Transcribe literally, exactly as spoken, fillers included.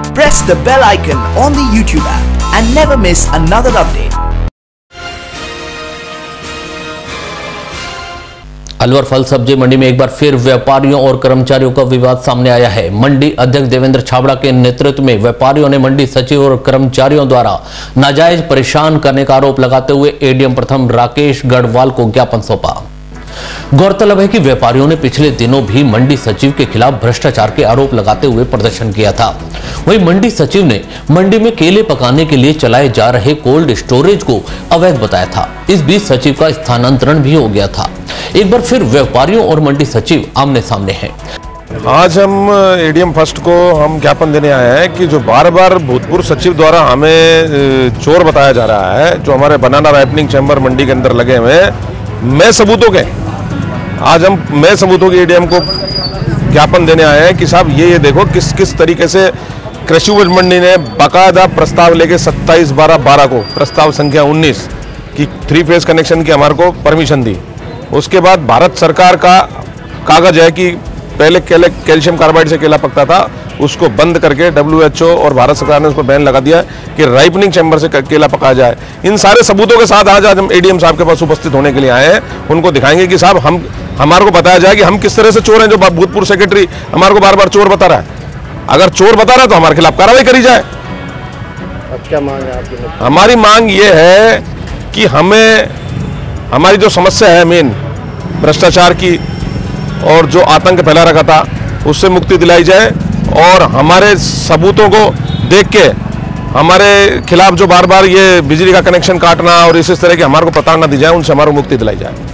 Press the bell icon on the YouTube app and never miss another update. Alwar फल सब्जी मंडी में एक बार फिर व्यापारियों और कर्मचारियों का विवाद सामने आया है। मंडी अध्यक्ष देवेंद्र छाबड़ा के नेतृत्व में व्यापारियों ने मंडी सचिव और कर्मचारियों द्वारा नाजायज परेशान करने का आरोप लगाते हुए एडीएम प्रथम राकेश गढ़वाल को ज्ञापन सौंपा। गौरतलब है कि व्यापारियों ने पिछले दिनों भी मंडी सचिव के खिलाफ भ्रष्टाचार के आरोप लगाते हुए प्रदर्शन किया था। वहीं मंडी सचिव ने मंडी में केले पकाने के लिए चलाए जा रहे कोल्ड स्टोरेज को अवैध बताया था। इस बीच सचिव का स्थानांतरण भी हो गया था। एक बार फिर व्यापारियों और मंडी सचिव आमने सामने हैं। आज हम एडीएम फर्स्ट को हम ज्ञापन देने आए हैं कि जो बार बार भूतपूर्व सचिव द्वारा हमें चोर बताया जा रहा है, जो हमारे बनाना राइपनिंग चैम्बर मंडी के अंदर लगे हुए हैं, मैं सबूतों के आज हम मैं सबूतों के एडीएम को ज्ञापन देने आए हैं कि साहब ये ये देखो किस किस तरीके से कृषि उपज मंडी ने बाकायदा प्रस्ताव लेके सत्ताईस बारह बारह को प्रस्ताव संख्या उन्नीस की थ्री फेज कनेक्शन की हमारे को परमिशन दी। उसके बाद भारत सरकार का कागज है कि पहले केले कैल्शियम कार्बाइड से केला पकता था, उसको बंद करके डब्ल्यू एच ओ और भारत सरकार ने उसको बैन लगा दिया कि राइपनिंग चैम्बर से केला पकाया जाए। इन सारे सबूतों के साथ आज आज हम एडीएम साहब के पास उपस्थित होने के लिए आए हैं। उनको दिखाएंगे कि साहब हम हमारे को बताया जाए कि हम किस तरह से चोर हैं। जो भूतपूर्व सेक्रेटरी हमारे को बार बार चोर बता रहा है, अगर चोर बता रहा है तो हमारे खिलाफ कार्रवाई करी जाए। अब क्या मांग है आपकी? हमारी मांग ये है कि हमें हमारी जो समस्या है मेन भ्रष्टाचार की और जो आतंक फैला रखा था उससे मुक्ति दिलाई जाए और हमारे सबूतों को देख के हमारे खिलाफ जो बार बार ये बिजली का कनेक्शन काटना और इस तरह की हमारे को प्रताड़ना दी जाए, उनसे हमारे को मुक्ति दिलाई जाए।